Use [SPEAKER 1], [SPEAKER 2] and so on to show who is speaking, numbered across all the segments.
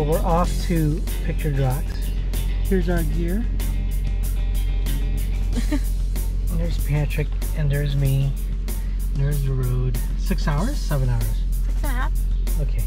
[SPEAKER 1] So we're off to Pictured Rocks. Here's our gear. And there's Patrick, and there's me, and there's the road. 6 hours? 7 hours?
[SPEAKER 2] 6.5.
[SPEAKER 1] Okay.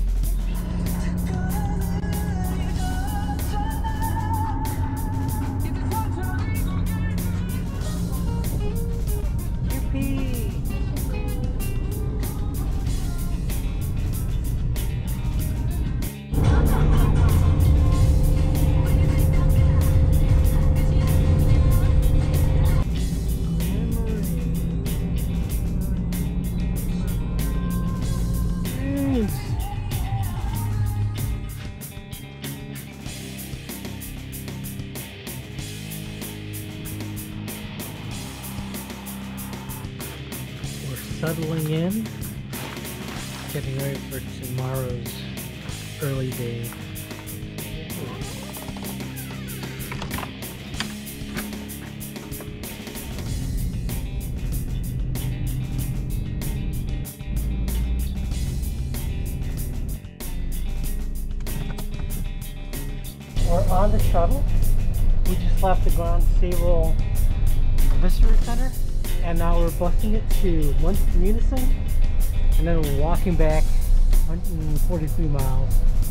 [SPEAKER 1] Settling in, getting ready for tomorrow's early day. We're on the shuttle. We just left the Grand Sable Visitor Center. And now we're busing it to Munising, and then we're walking back 143 miles.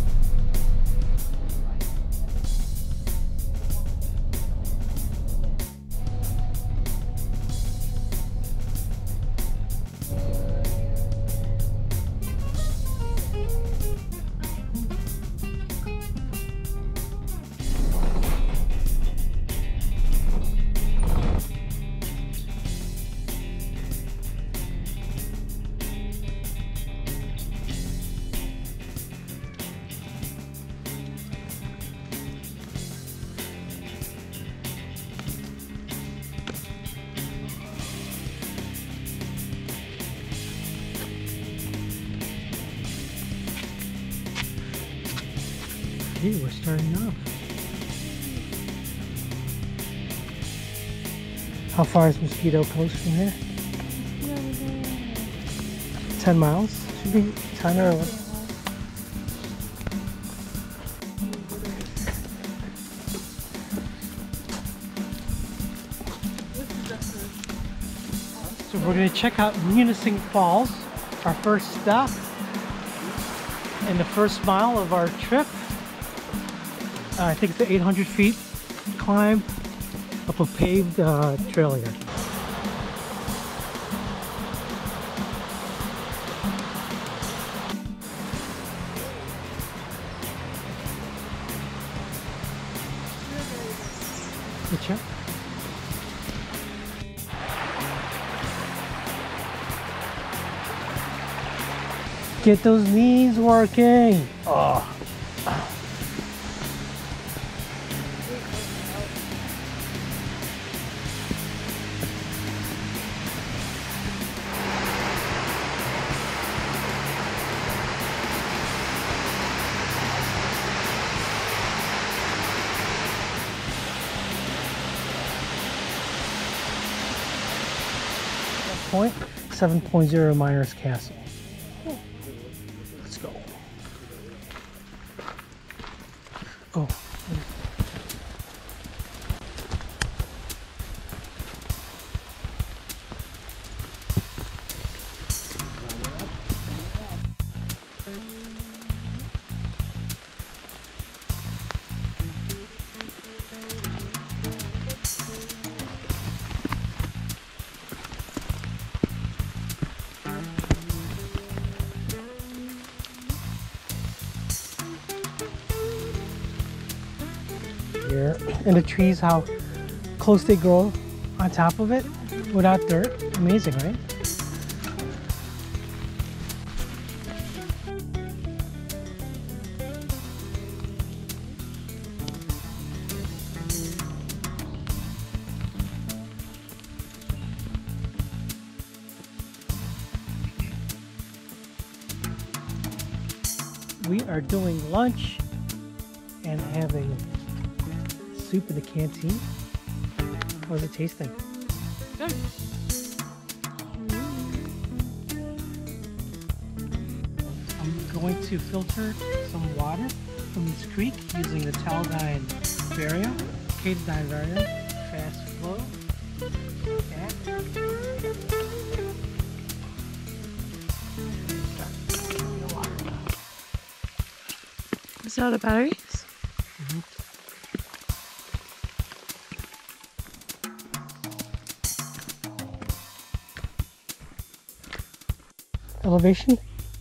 [SPEAKER 1] Hey, we're starting off. How far is Mosquito Coast from here? 10 miles? Should be 10 or 11. So we're going to check out Munising Falls, our first stop and the first mile of our trip. I think it's an 800 feet climb up a paved trail here. Good check. Get those knees working. Oh. Point 7.0 Miners Castle. Let's go. Oh. Here. And the trees, how close they grow on top of it without dirt. Amazing, right? We are doing lunch and having soup in the canteen. How's it tasting?
[SPEAKER 2] Good.
[SPEAKER 1] I'm going to filter some water from this creek using the Caledine Barrier, fast flow. Okay.
[SPEAKER 2] Is that the batteries?
[SPEAKER 1] Mm-hmm. Elevation?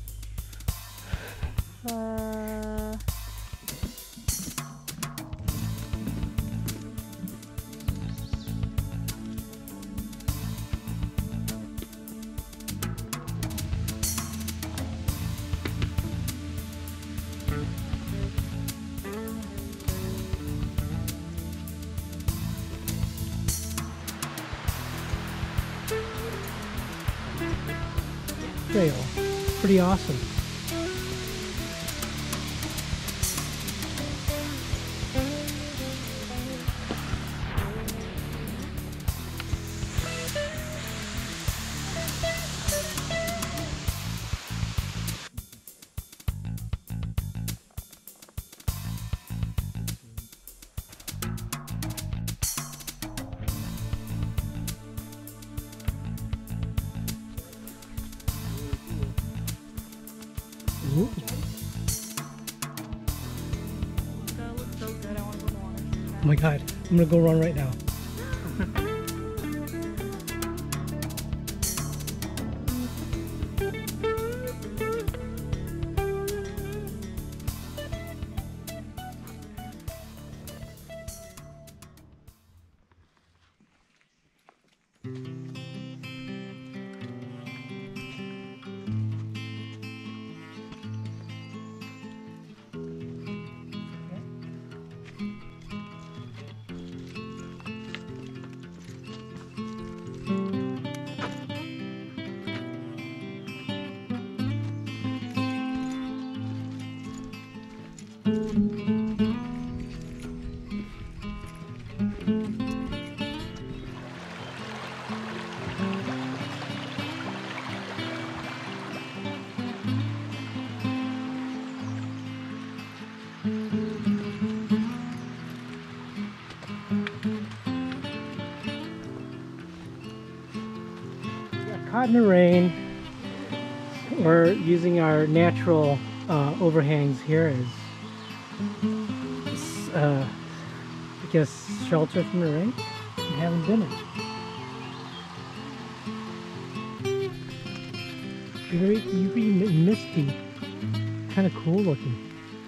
[SPEAKER 1] Trail. Pretty awesome. Ooh.
[SPEAKER 2] That looks so good. I want to go water.
[SPEAKER 1] Oh my god, I'm gonna go run right now. Caught in the rain. We're using our natural overhangs here as I guess shelter from the rain and having dinner. Very eerie and misty, kind of cool looking.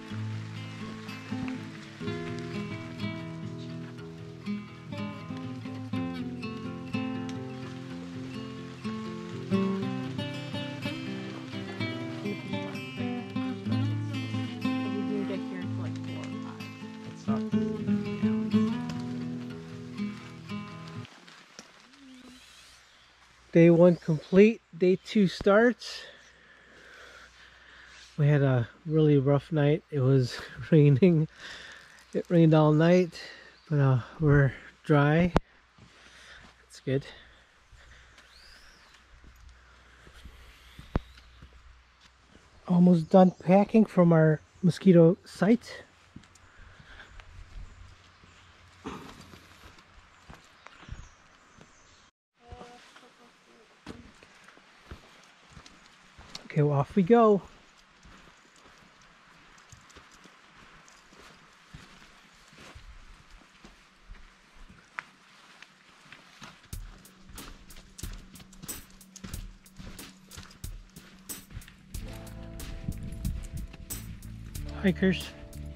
[SPEAKER 1] Day 1 complete, day 2 starts. We had a really rough night. It was raining. It rained all night, but we're dry. It's good. Almost done packing from our mosquito site. Okay, well, off we go. Hikers.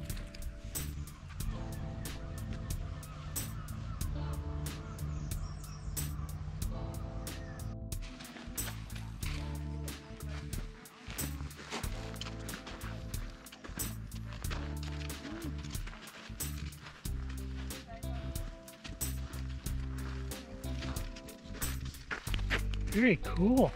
[SPEAKER 1] Very cool.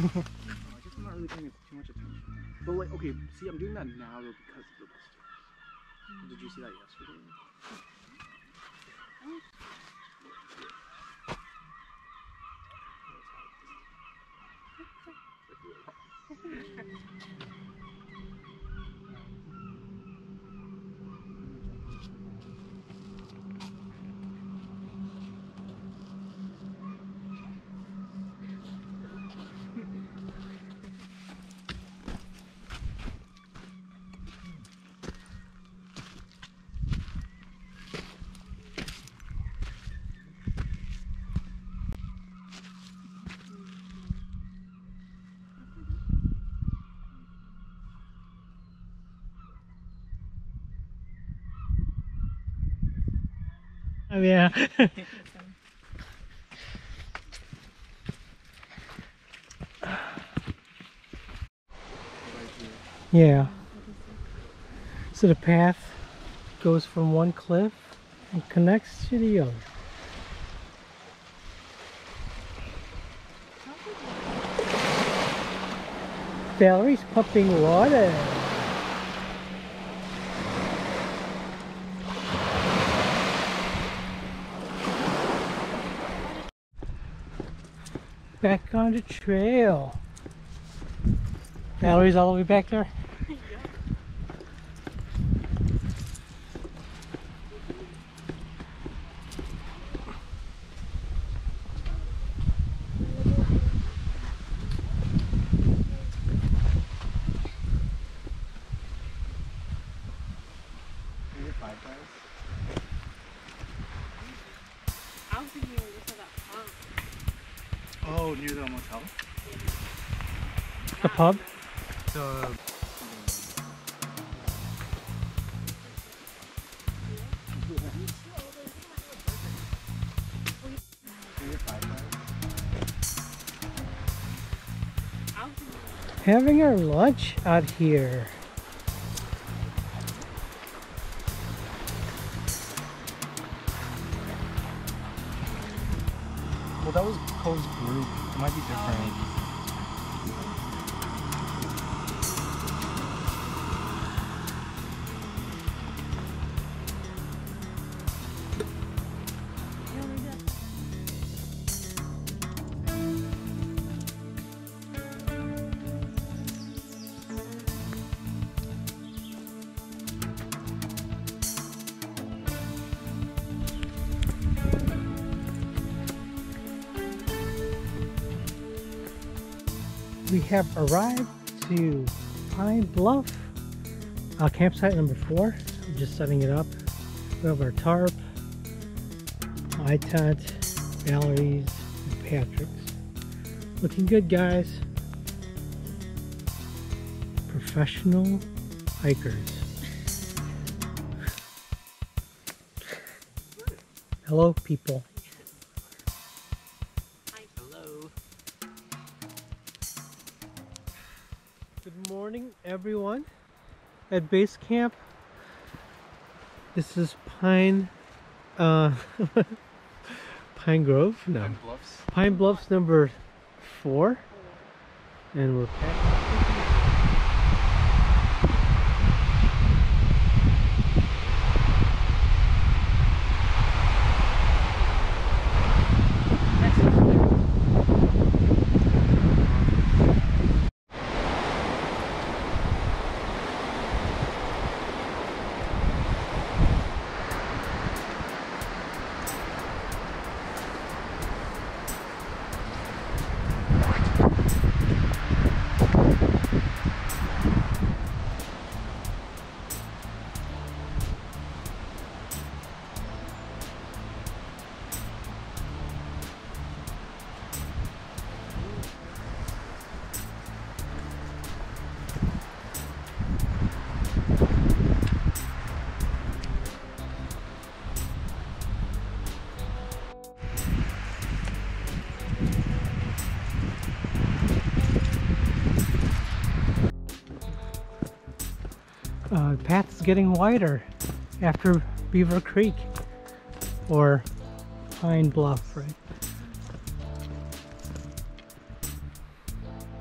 [SPEAKER 3] just not really paying too much attention. But like, okay, see, I'm doing that now though because of the blisters. Did you see that yesterday?
[SPEAKER 1] Oh yeah. Yeah. So the path goes from one cliff and connects to the other. Valerie's pumping water. Back on the trail. Valerie's all the way back there?
[SPEAKER 2] I was thinking we just had that pump.
[SPEAKER 3] Oh, near the motel?
[SPEAKER 1] The pub?
[SPEAKER 3] The...
[SPEAKER 1] Having our lunch out here.
[SPEAKER 3] Well, that was Cole's group. It might be different.
[SPEAKER 1] We have arrived to Pine Bluff, campsite number 4. I'm just setting it up. We have our tarp, my tent, Valerie's, and Patrick's. Looking good, guys. Professional hikers. Hello, people. Good morning, everyone. At base camp, this is Pine Grove? No.
[SPEAKER 3] Pine Bluffs.
[SPEAKER 1] Pine Bluffs number 4. And we're packing. The path is getting wider after Beaver Creek, or Pine Bluff, right?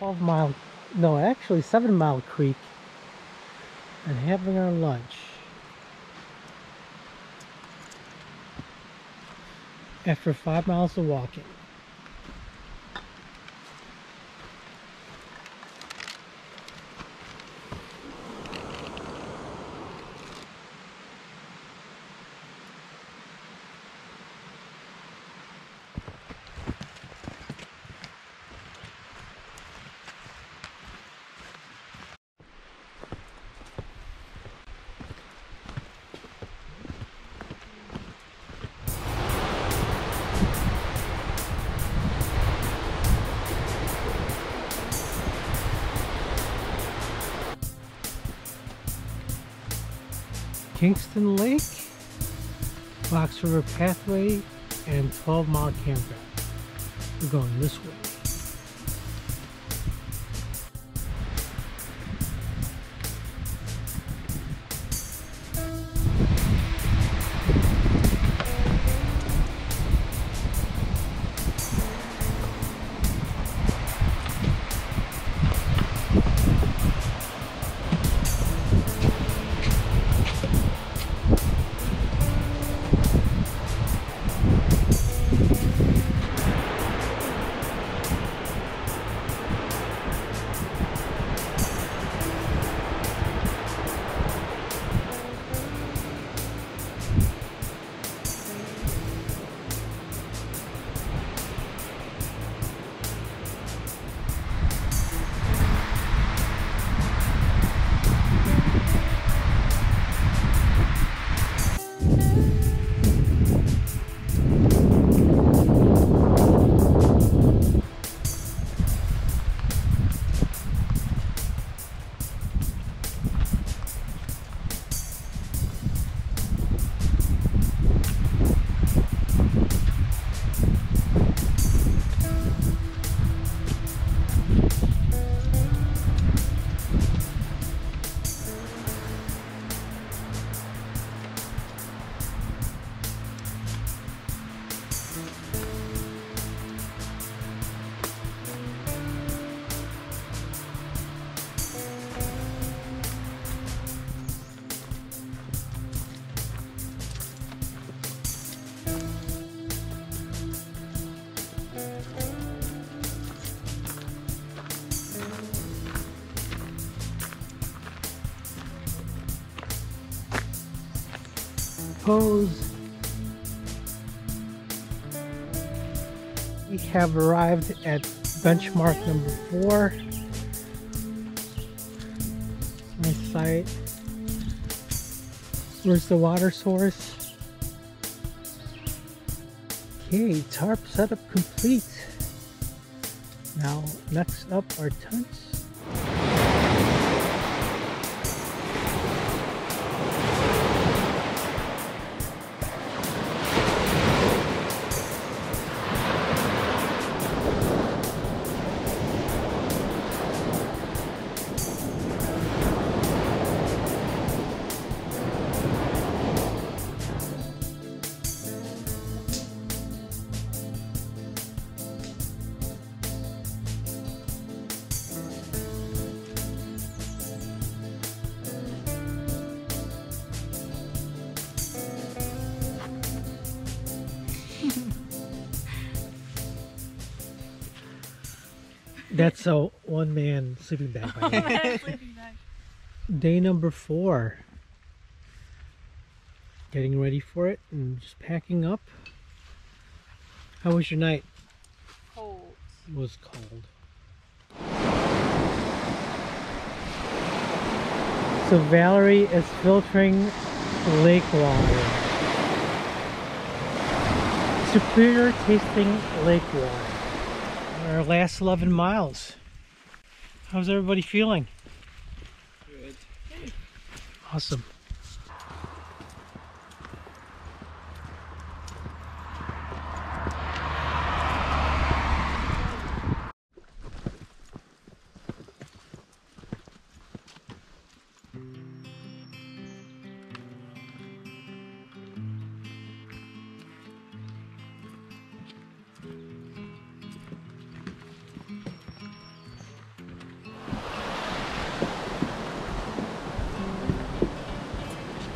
[SPEAKER 1] 12-mile, no, actually 7-mile creek and having our lunch. After 5 miles of walking. Kingston Lake, Fox River Pathway, and 12-mile campground. We're going this way. Pose. We have arrived at benchmark number 4. Nice site. Where's the water source? Okay, tarp setup complete. Now, next up are tents. That's a one-man sleeping bag. By the way.
[SPEAKER 2] Sleeping bag.
[SPEAKER 1] Day number 4. Getting ready for it and just packing up. How was your night?
[SPEAKER 2] Cold.
[SPEAKER 1] It was cold. So Valerie is filtering lake water. Superior tasting lake water. Our last 11 miles. How's everybody feeling?
[SPEAKER 3] Good.
[SPEAKER 1] Awesome.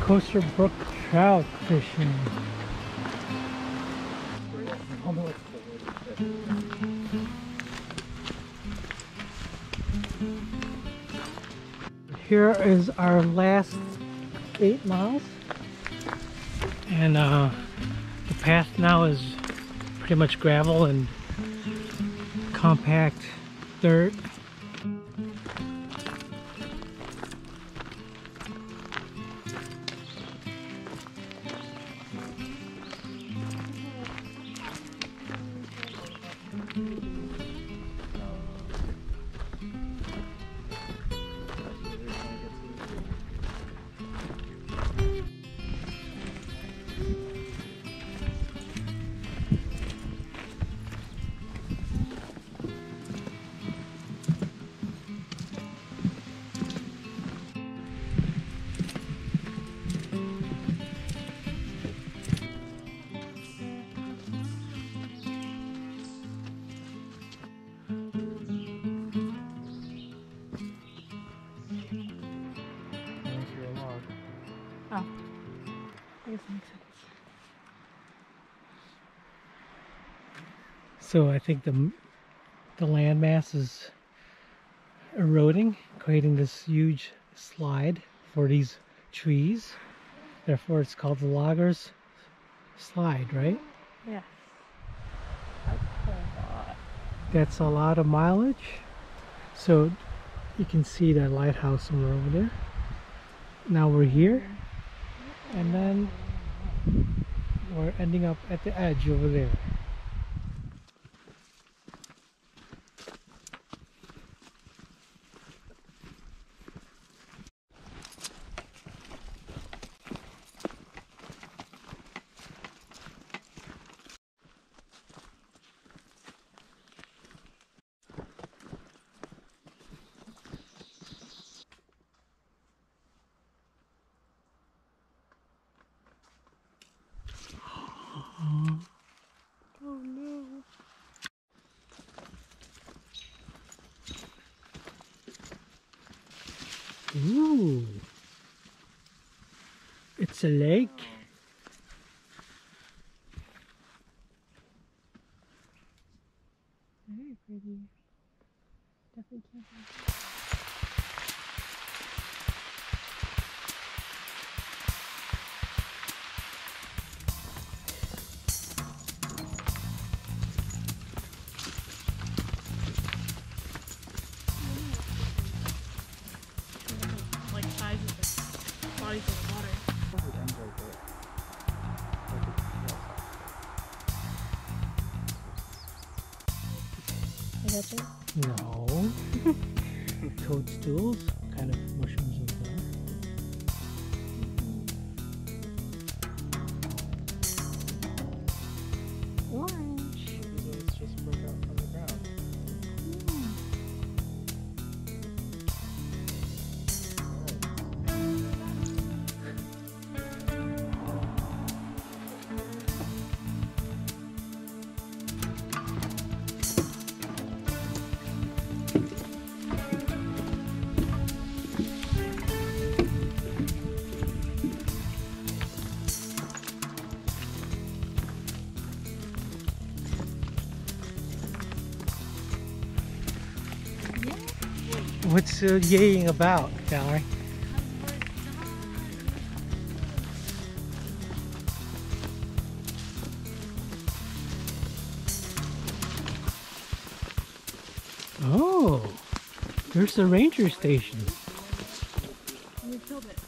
[SPEAKER 1] Coaster Brook trout fishing. Here is our last 8 miles, and the path now is pretty much gravel and compact dirt.
[SPEAKER 2] Oh, I guess that makes sense.
[SPEAKER 1] So I think the landmass is eroding, creating this huge slide for these trees. Therefore, it's called the Loggers Slide, right?
[SPEAKER 2] Yeah. That's a lot.
[SPEAKER 1] That's a lot of mileage. So you can see that lighthouse somewhere over there. Now we're here, and then we're ending up at the edge over there.
[SPEAKER 2] Oh no.
[SPEAKER 1] Ooh, it's a lake.
[SPEAKER 2] Very pretty. Definitely can't. Like size of the bodies of the water. I got you.
[SPEAKER 1] No. Toadstools, kind of mushrooms of that.
[SPEAKER 2] Orange.
[SPEAKER 3] It's just broke out from the ground.
[SPEAKER 1] What's yaying about, Valerie? Oh, there's the ranger station.
[SPEAKER 2] You killed it.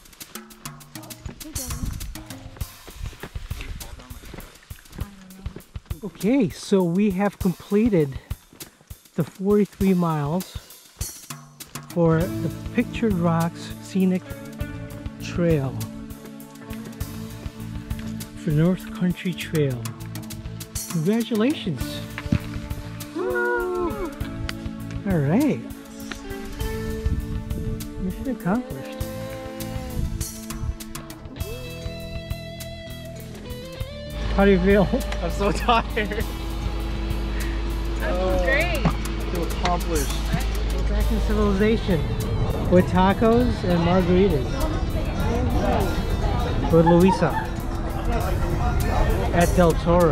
[SPEAKER 1] Okay, so we have completed the 43 miles for the Pictured Rocks Scenic Trail for North Country Trail. Congratulations! Woo! All right, mission accomplished. How do you feel?
[SPEAKER 3] I'm so tired.
[SPEAKER 2] I feel great.
[SPEAKER 3] I feel accomplished.
[SPEAKER 1] We're back in civilization with tacos and margaritas. with Luisa at Del Toro.